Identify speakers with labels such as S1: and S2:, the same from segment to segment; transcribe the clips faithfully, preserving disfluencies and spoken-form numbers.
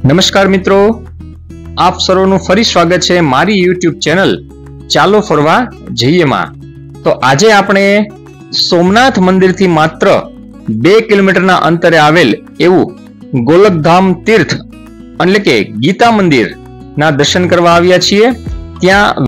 S1: નમસ્કાર મિત્રો, આપ સર્વનું ફરી સ્વાગત છે મારી યુટ્યુબ ચેનલ ચાલો ફરવા જઈએ માં। તો આજે આપણે સોમનાથ મંદિરથી માત્ર બે કિલોમીટરના અંતરે આવેલ એવું ગોલકધામ તીર્થ એટલે કે ગીતા મંદિર ના દર્શન કરવા આવ્યા છીએ। ત્યાં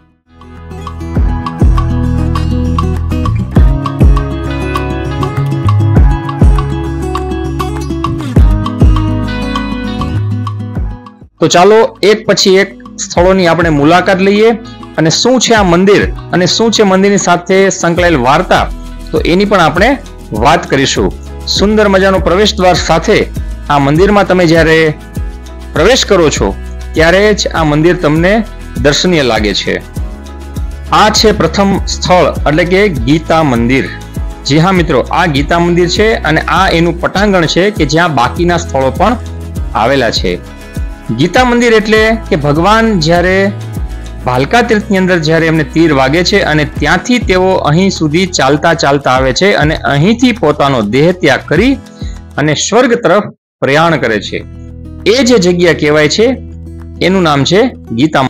S1: તો ચાલો એક પછી એક સ્થળોની આપણે મુલાકાત લઈએ અને શું છે આ મંદિર અને શું છે મંદિરની સાથે સંકળાયેલ વાર્તા, તો એની પણ આપણે વાત કરીશું। સુંદર મજાનો પ્રવેશ દ્વાર સાથે આ મંદિરમાં તમે જ્યારે પ્રવેશ કરો છો ત્યારે જ આ મંદિર તમને દર્શનીય લાગે છે। આ છે પ્રથમ સ્થળ એટલે કે ગીતા મંદિર। જી હા મિત્રો, આ ગીતા મંદિર છે અને આ એનું પટાંગણ છે કે જ્યાં બાકીના સ્થળો પણ આવેલા છે। ગીતા મંદિર એટલે કે ભગવાન જ્યારે ભાલકા તીર્થની અંદર જ્યારે એમને તીર વાગે છે અને ત્યાંથી તેઓ અહીં સુધી ચાલતા ચાલતા આવે છે અને અહીંથી પોતાનો દેહ ત્યાગ કરી અને સ્વર્ગ તરફ પ્રયાણ કરે છે, એ જે જગ્યા કહેવાય છે એનું નામ છે ગીતા।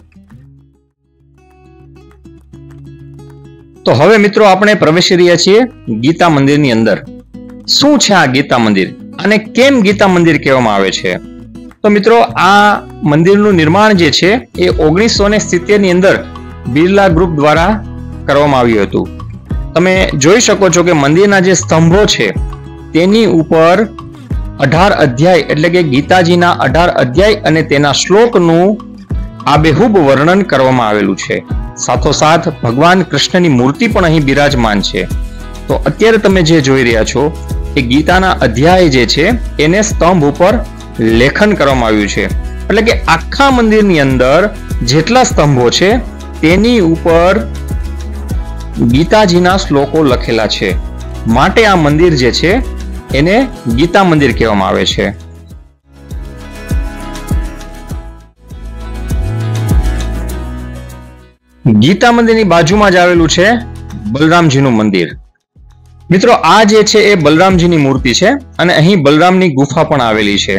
S1: તો હવે મિત્રો આપણે પ્રવેશી રહ્યા છીએ ગીતા મંદિરની અંદર। શું છે આ ગીતા મંદિર અને કેમ ગીતા મંદિર કહેવામાં આવે છે? તો મિત્રો, આ મંદિરનું નિર્માણ જે છે એ ઓગણીસો ને સિત્તેર ની અંદર બિરલા ગ્રુપ દ્વારા કરવામાં આવ્યું હતું। તમે જોઈ શકો છો કે મંદિરના જે સ્તંભો છે તેની ઉપર અઢાર અધ્યાય એટલે કે ગીતાજીના અઢાર અધ્યાય અને તેના શ્લોકનું આબેહૂબ વર્ણન કરવામાં આવેલું છે। સાથોસાથ ભગવાન કૃષ્ણની મૂર્તિ પણ અહીં બિરાજમાન છે। તો અત્યારે તમે જે જોઈ રહ્યા છો એ ગીતાના અધ્યાય જે છે એને સ્તંભ ઉપર લેખન કરવામાં આવ્યું છે, એટલે કે આખા મંદિરની અંદર જેટલા સ્તંભો છે તેની ઉપર ગીતાજીના શ્લોકો લખેલા છે, માટે આ મંદિર જે છે એને ગીતા મંદિર કહેવામાં આવે છે। ગીતા મંદિરની બાજુમાં જ આવેલું છે બલરામજીનું મંદિર। મિત્રો, આ જે છે એ બલરામજીની મૂર્તિ છે અને અહીં બલરામની ગુફા પણ આવેલી છે।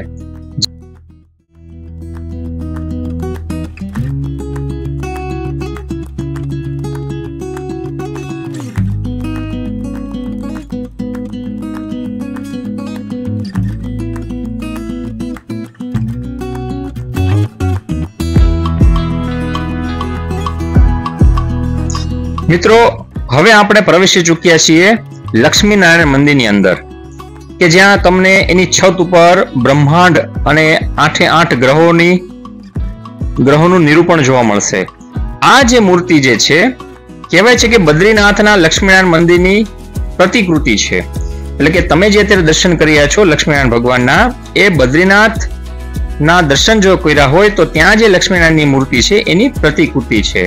S1: મિત્રો, હવે આપણે પ્રવેશી ચૂક્યા છીએ લક્ષ્મીનારાયણ મંદિરની અંદર, કે જ્યાં તમને એની છત ઉપર બ્રહ્માંડ અને આઠે આઠ ગ્રહોની ગ્રહોનું નિરૂપણ જોવા મળશે। આ જે મૂર્તિ જે છે કહેવાય છે કે બદ્રીનાથના લક્ષ્મીનારાયણ મંદિરની પ્રતિકૃતિ છે, એટલે કે તમે જે અત્યારે દર્શન કરી રહ્યા છો લક્ષ્મીનારાયણ ભગવાનના, એ બદ્રીનાથ ના દર્શન જો કર્યા હોય તો ત્યાં જે લક્ષ્મીનારાયણની મૂર્તિ છે એની પ્રતિકૃતિ છે।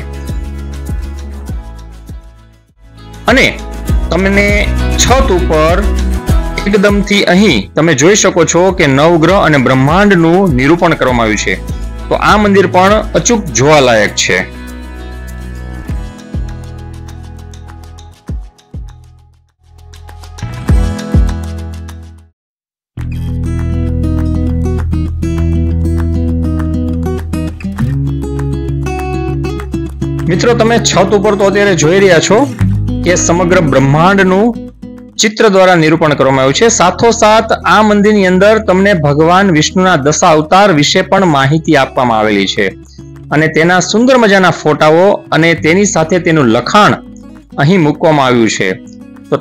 S1: અને તમને છત ઉપર એકદમથી અહીં તમે જોઈ શકો છો કે નવગ્રહ અને બ્રહ્માંડનું નિરૂપણ કરવામાં આવ્યું છે। તો આ મંદિર પણ અચૂક જોવાલાયક છે। મિત્રો, તમે છત ઉપર તો અત્યારે જોઈ રહ્યા છો કે સમગ્ર બ્રહ્માંડનું ચિત્ર દ્વારા નિરૂપણ કરવામાં આવ્યું છે। સાથોસાથ આ મંદિરની અંદર તમને ભગવાન વિષ્ણુના દશા અવતાર વિશે પણ માહિતી આપવામાં આવેલી છે અને તેના સુંદર મજાના ફોટાઓ અને તેની સાથે તેનું લખાણ અહીં મૂકવામાં આવ્યું છે। તો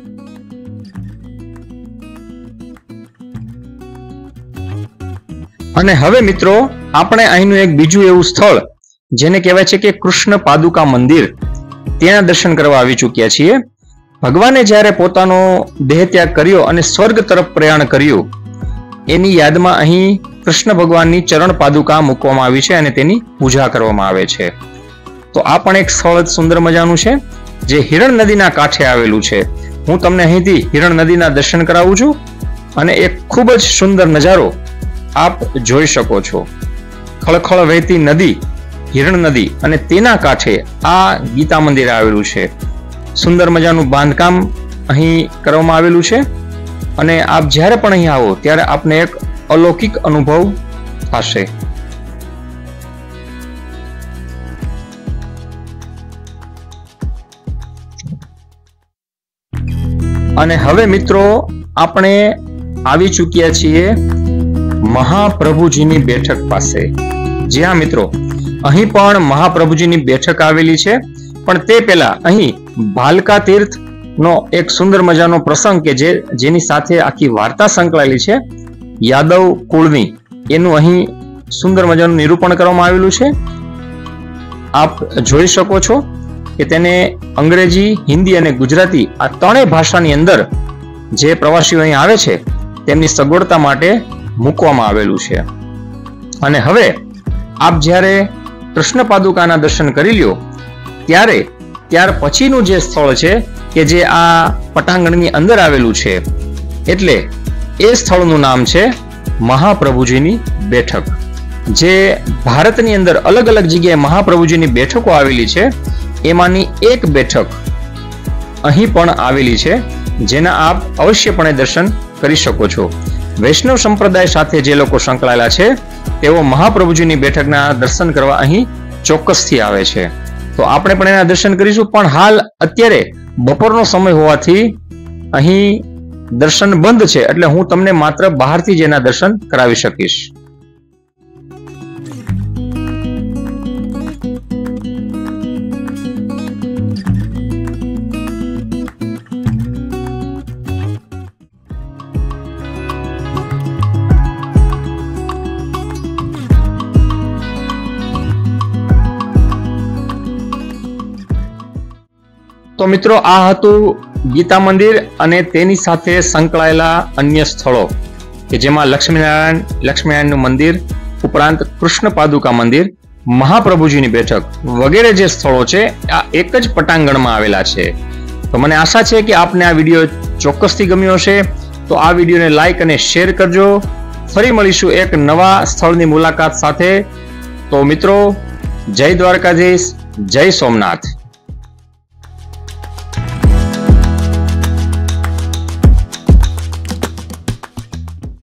S1: અને હવે મિત્રો, આપણે અહીંનું એક બીજું એવું સ્થળ જેને કહેવાય છે કે કૃષ્ણ પાદુકા મંદિર, તેના દર્શન કરવા આવી ચૂક્યા છીએ। ભગવાને જ્યારે પોતાનો દેહ ત્યાગ કર્યો અને સ્વર્ગ તરફ પ્રયાણ કર્યું એની યાદમાં અહીં કૃષ્ણ ભગવાનની ચરણ પાદુકા મૂકવામાં આવી છે અને તેની પૂજા કરવામાં આવે છે। તો આ પણ એક સ્થળ સુંદર મજાનું છે જે હિરણ નદીના કાંઠે આવેલું છે। હું તમને અહીંથી હિરણ નદીના દર્શન કરાવું છું અને એક ખૂબ જ સુંદર નજારો આપ જોઈ શકો છો। ખળખળ વહેતી નદી હિરણ નદી અને તેના કાંઠે આ ગીતા મંદિર આવેલું છે। સુંદર મજાનું બાંધકામ અહીં કરવામાં આવેલું છે અને આપ જ્યારે પણ અહીં આવો ત્યારે આપને એક અલૌકિક અનુભવ પાસે. અને હવે મિત્રો આપણે આવી ચૂક્યા છીએ મહાપ્રભુજીની બેઠક પાસે. જી હા મિત્રો, અહીં પણ મહાપ્રભુજીની બેઠક આવેલી છે, પણ તે પહેલા અહીં ભાલકા તીર્થ નો એક સુંદર મજાનો પ્રસંગ કે જે જેની સાથે આખી વાર્તા સંકળાયેલી છે, યાદવ કુળની, એનું અહીં સુંદર મજાનું નિરૂપણ કરવામાં આવેલું છે. આપ જોઈ શકો છો કે તેને અંગ્રેજી, હિન્દી અને ગુજરાતી આ ત્રણેય ભાષાની અંદર જે પ્રવાસીઓ અહીં આવે છે તેમની સગવડતા માટે મૂકવામાં આવેલું છે. અને હવે આપ જ્યારે કૃષ્ણ પાદુકાના દર્શન કરી લ્યો ત્યારે ત્યાર પછીનું જે સ્થળ છે કે જે આ પટાંગણની અંદર આવેલું છે, એટલે એ સ્થળનું નામ છે મહાપ્રભુજીની બેઠક. જે ભારતની અંદર અલગ અલગ જગ્યાએ મહાપ્રભુજીની બેઠકો આવેલી છે, એમાંની એક બેઠક અહીં પણ આવેલી છે, જેના આપ અવશ્યપણે દર્શન કરી શકો છો. વૈષ્ણવ સંપ્રદાય સાથે જે લોકો સંકળાયેલા છે તેઓ મહાપ્રભુજીની બેઠકના દર્શન કરવા અહીં ચોક્કસથી આવે છે. તો આપણે પણ એના દર્શન કરીશું, પણ હાલ અત્યારે બપોરનો સમય હોવાથી અહીં દર્શન બંધ છે, એટલે હું તમને માત્ર બહારથી જ એના દર્શન કરાવી શકીશ. તો મિત્રો, આ હતું ગીતા મંદિર અને તેની સાથે સંકળાયેલા અન્ય સ્થળો કે જેમાં લક્ષ્મીનારાયણ લક્ષ્મીનારાયણનું મંદિર ઉપરાંત કૃષ્ણ પાદુકા મંદિર, મહાપ્રભુજીની બેઠક વગેરે જે સ્થળો છે આ એક જ પટાંગણમાં આવેલા છે. તો મને આશા છે કે આપને આ વિડીયો ચોક્કસથી ગમ્યો હશે. તો આ વિડીયોને લાઈક અને શેર કરજો. ફરી મળીશું એક નવા સ્થળની મુલાકાત સાથે. તો મિત્રો, જય દ્વારકાધીશ, જય સોમનાથ.